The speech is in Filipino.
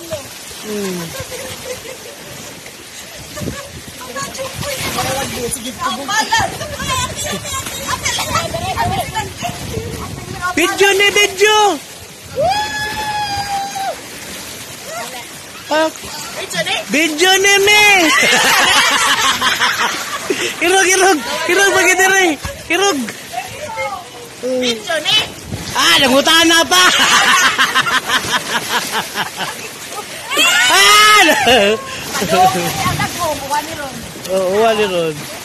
Video ni video. Video ni me. Irog bagi diri. Irog. Video ni. Ah, nangutan na pa. Aduh, anak ko, buwan ni Ron. Oh, wali ron.